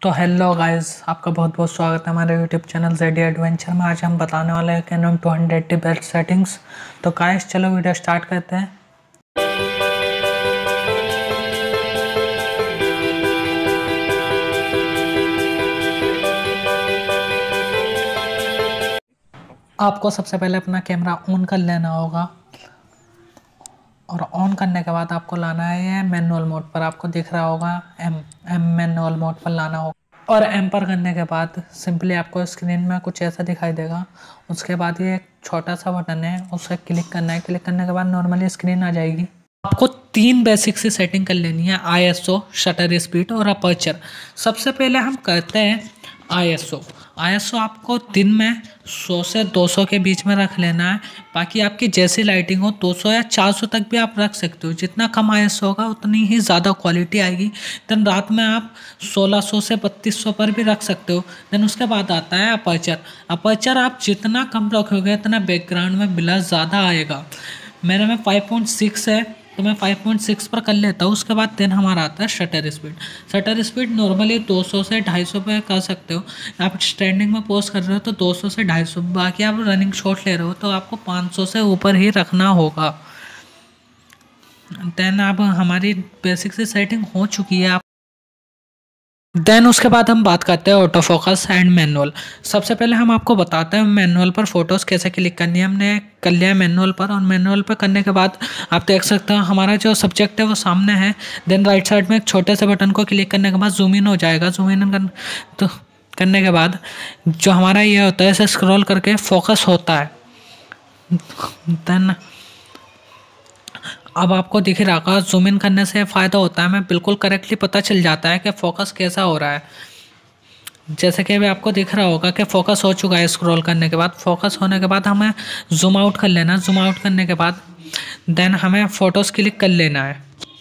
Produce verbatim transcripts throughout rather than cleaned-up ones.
तो hello guys, आपका बहुत बहुत स्वागत है हमारे यूट्यूब चैनल जेडी एडवेंचर में। आज हम बताने वाले हैं Canon two hundred best settings. तो गाइस चलो वीडियो स्टार्ट करते हैं। आपको सबसे पहले अपना कैमरा ऑन कर लेना होगा और ऑन करने के बाद आपको लाना है ये मैनुअल मोड पर। आपको दिख रहा होगा एम एम मैनुअल मोड पर लाना होगा और एम पर करने के बाद सिंपली आपको स्क्रीन में कुछ ऐसा दिखाई देगा। उसके बाद ये एक छोटा सा बटन है, उसे क्लिक करना है। क्लिक करने के बाद नॉर्मली स्क्रीन आ जाएगी। आपको तीन बेसिक सी सेटिंग कर लेनी है, I S O, shutter speed और अपर्चर। सबसे पहले हम करते हैं आई एस ओ। आई एस ओ आपको दिन में सौ से दो सौ के बीच में रख लेना है। बाकी आपकी जैसी लाइटिंग हो दो सौ या चार सौ तक भी आप रख सकते हो। जितना कम आई एस ओ होगा उतनी ही ज़्यादा क्वालिटी आएगी। देन रात में आप सोलह सौ से बत्तीस सौ पर भी रख सकते हो। देन उसके बाद आता है अपर्चर। अपर्चर आप जितना कम रखोगे उतना बैकग्राउंड में ब्लर ज़्यादा आएगा। मेरे में फाइव पॉइंट सिक्स है तो मैं फाइव पॉइंट सिक्स पर कर लेता हूँ। उसके बाद देन हमारा आता है shutter speed. Shutter speed normally दो सौ से ढाई सौ पे कर सकते हो। आप स्टैंडिंग में पोस्ट कर रहे हो तो दो सौ से ढाई सौ, बाकी आप रनिंग शॉट ले रहे हो तो आपको पाँच सौ से ऊपर ही रखना होगा। देन अब हमारी बेसिक सी सेटिंग हो चुकी है। आप देन उसके बाद हम बात करते हैं ऑटो फोकस एंड मैनुअल। सबसे पहले हम आपको बताते हैं मैनुअल पर फ़ोटोज़ कैसे क्लिक करनी है। हमने कर लिया है मैनुअल पर और मैनुअल पर करने के बाद आप देख सकते हो हमारा जो सब्जेक्ट है वो सामने है। देन राइट साइड में एक छोटे से बटन को क्लिक करने के बाद जूम इन हो जाएगा। जूम इन कर, तो करने के बाद जो हमारा ये होता है इसे स्क्रॉल करके फोकस होता है। देन अब आपको दिख रहा होगा जूम इन करने से फ़ायदा होता है, हमें बिल्कुल करेक्टली पता चल जाता है कि फ़ोकस कैसा हो रहा है। जैसे कि अभी आपको दिख रहा होगा कि फ़ोकस हो चुका है। स्क्रॉल करने के बाद फ़ोकस होने के बाद हमें जूम आउट कर लेना। जूम आउट करने के बाद देन हमें फ़ोटोज़ क्लिक कर लेना है।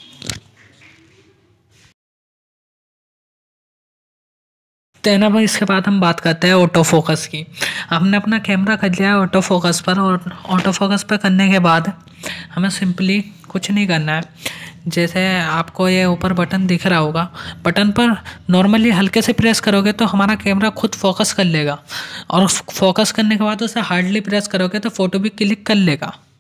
देन अब इसके बाद हम बात करते हैं ऑटो फोकस की। हमने अपना कैमरा कर लिया है ऑटो फोकस पर और ऑटो फोकस पर करने के बाद हमें सिंपली कुछ नहीं करना है। जैसे आपको ये ऊपर बटन दिख रहा होगा, बटन पर नॉर्मली हल्के से प्रेस करोगे तो हमारा कैमरा खुद फोकस कर लेगा और फोकस करने के बाद उसे हार्डली प्रेस करोगे तो फ़ोटो भी क्लिक कर लेगा।